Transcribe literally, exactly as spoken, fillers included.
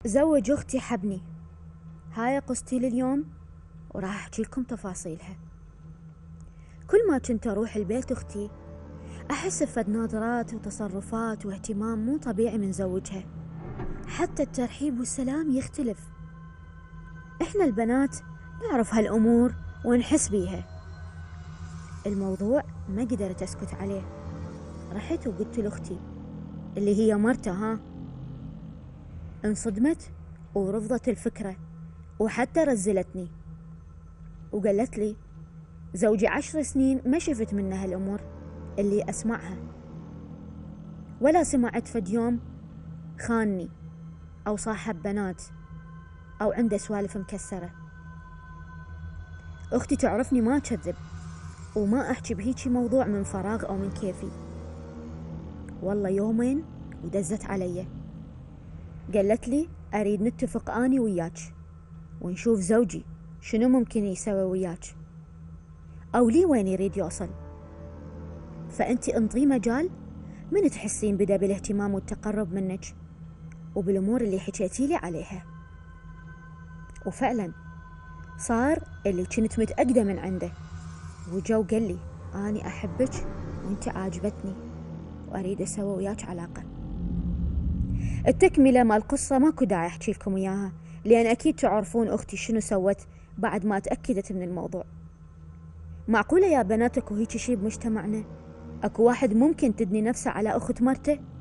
زوج أختي حبني. هاي قصتي لليوم وراح أحكي لكم تفاصيلها. كل ما كنت أروح البيت أختي أحس بفد نظرات وتصرفات واهتمام مو طبيعي من زوجها، حتى الترحيب والسلام يختلف. إحنا البنات نعرف هالأمور ونحس بيها. الموضوع ما قدرت أسكت عليه، رحت وقلت لأختي اللي هي مرته ها. انصدمت ورفضت الفكرة وحتى رزلتني وقالت لي زوجي عشر سنين ما شفت منه هالأمور اللي أسمعها، ولا سمعت فد يوم خانني أو صاحب بنات أو عنده سوالف مكسرة. أختي تعرفني ما أكذب وما أحكي بهيجي موضوع من فراغ أو من كيفي. والله يومين ودزت علي، قالت لي أريد نتفق أني وياك ونشوف زوجي شنو ممكن يسوي وياك أو لي وين يريد يوصل، فأنتي انطي مجال من تحسين بدا بالاهتمام والتقرب منك وبالأمور اللي حكيتي لي عليها. وفعلا صار اللي كنت متأكدة من عنده، وجو قال لي أني أحبك وانت عاجبتني وأريد أسوي وياك علاقة. التكملة مال القصة ماكو داعي أحكي لكم إياها، لأن أكيد تعرفون أختي شنو سوت بعد ما تأكدت من الموضوع. معقولة يا بنات اكو هيجي شي بمجتمعنا؟ اكو واحد ممكن تدني نفسه على أخت مرته؟